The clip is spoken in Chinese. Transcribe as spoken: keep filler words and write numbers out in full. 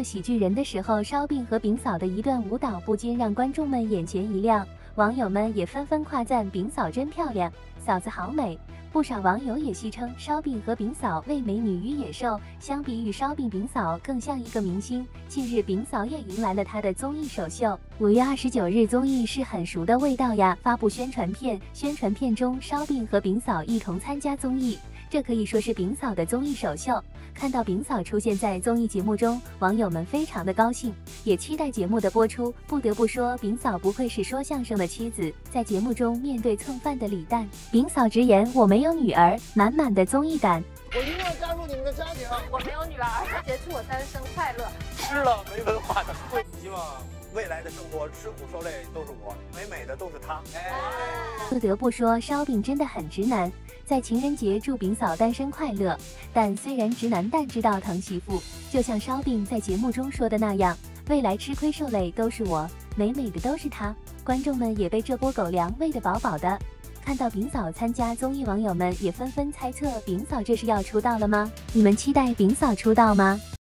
喜剧人的时候，烧饼和饼嫂的一段舞蹈不禁让观众们眼前一亮，网友们也纷纷夸赞饼嫂真漂亮，嫂子好美。不少网友也戏称烧饼和饼嫂为美女与野兽，相比于烧饼，饼嫂更像一个明星。近日，饼嫂也迎来了她的综艺首秀。五月二十九日，综艺是很熟的味道呀发布宣传片，宣传片中烧饼和饼嫂一同参加综艺。这可以说是饼嫂的综艺首秀。看到饼嫂出现在综艺节目中，网友们非常的高兴，也期待节目的播出。不得不说，饼嫂不愧是说相声的妻子，在节目中面对蹭饭的李诞，饼嫂直言我没有女儿，满满的综艺感。 我一定要加入你们的家庭。 我没有女儿，姐祝我单身快乐。 吃了没文化的亏，希望未来的生活吃苦受累都是我，美美的都是她。哎， 不得不说，烧饼真的很直男。在情人节祝饼嫂单身快乐，但虽然直男，但知道疼媳妇。就像烧饼在节目中说的那样，未来吃亏受累都是我，美美的都是她。观众们也被这波狗粮喂得饱饱的。看到饼嫂参加综艺，网友们也纷纷猜测饼嫂这是要出道了吗？你们期待饼嫂出道吗？